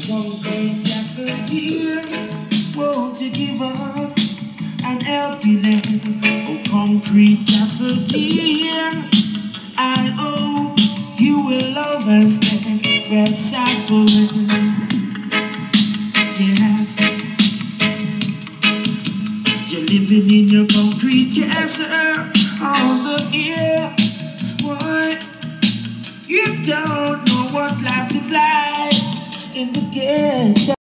concrete gasoline, won't you give us an helping hand? Oh, concrete gasoline, I hope you will understand where suffering. Yes, you're living in your concrete castle on the hill. Boy, you don't know what life is like in the ghetto.